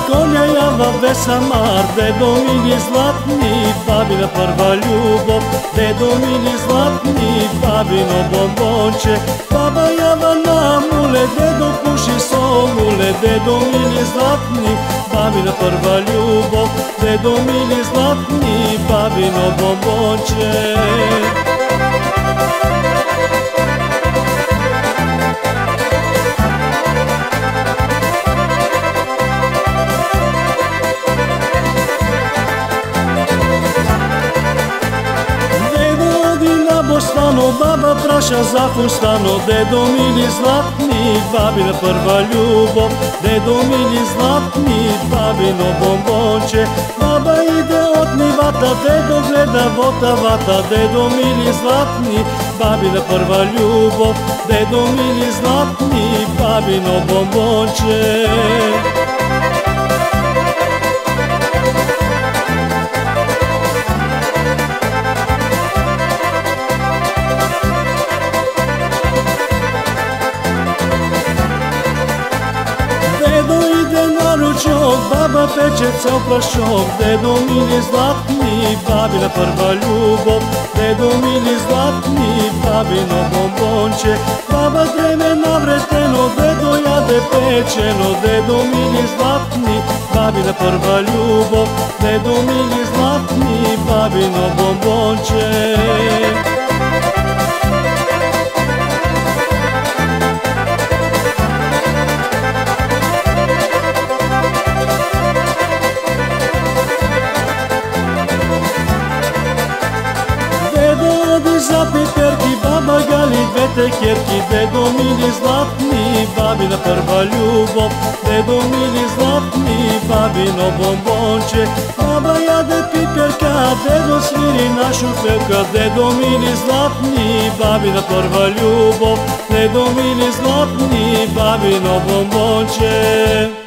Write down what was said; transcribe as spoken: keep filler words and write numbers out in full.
коня јава весамар, дедо мили златни, бабина прва љубов, дедо мили златни, бабино бомбонче. Баба јава на муле, дедо пуши солуле, дедо мили златни, бабина прва љубов, дедо мили златни, бабино бомбонче. Stano, baba praša za fustano, dedo mili zlatni, babina prva ljubov, dedo mili zlatni, babino bombonče. Baba ide od nivata, dedo gleda vota vata, dedo mili zlatni, babina prva ljubov, dedo mili zlatni, babino bombonče. Baba peče cel prašok, dedo mili zlatni, babina prva ljubov, dedo mili zlatni, babino bombonče. Baba dreme navreteno, dedo jade pečeno, dedo mili zlatni, babina prva ljubov, dedo mili zlatni, babino bombonče. Za piperki, baba gali dvete kjerki, dedo mili zlatni, babina prva ljubov, dedo mili zlatni, babino bombonče. Baba jade piperka, dedo sviri našu pevka, dedo mili zlatni, babina prva ljubov, dedo mili zlatni, babino bombonče.